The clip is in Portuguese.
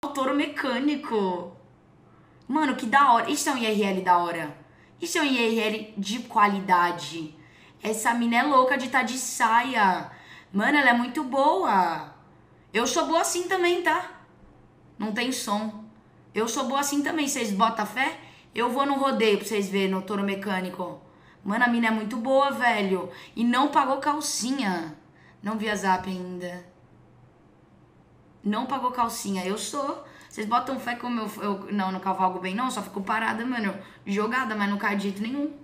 Touro mecânico. Mano, que da hora. Isso é um IRL da hora. Isso é um IRL de qualidade. Essa mina é louca de estar de saia. Mano, ela é muito boa. Eu sou boa assim também, tá? Não tem som. Eu sou boa assim também. Vocês botam fé? Eu vou no rodeio pra vocês verem no touro mecânico. Mano, a mina é muito boa, velho. E não pagou calcinha. Não vi a zap ainda. Não pagou calcinha. Eu sou. Vocês botam fé como eu não cavalgo bem, não. Só fico parada, mano. Jogada, mas não caio de jeito nenhum.